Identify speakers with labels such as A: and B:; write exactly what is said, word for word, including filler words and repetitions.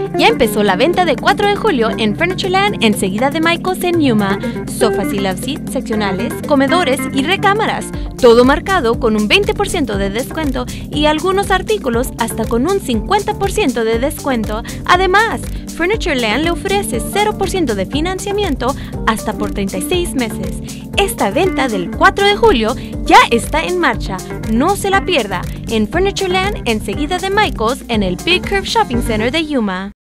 A: Ya empezó la venta de cuatro de julio en Furnitureland, enseguida de Michaels en Yuma. Sofás y love seats seccionales, comedores y recámaras. Todo marcado con un veinte por ciento de descuento y algunos artículos hasta con un cincuenta por ciento de descuento. Además, Furnitureland le ofrece cero por ciento de financiamiento hasta por treinta y seis meses. Esta venta del cuatro de julio ya está en marcha. No se la pierda en Furnitureland, enseguida de Michaels, en el Big Curve Shopping Center de Yuma.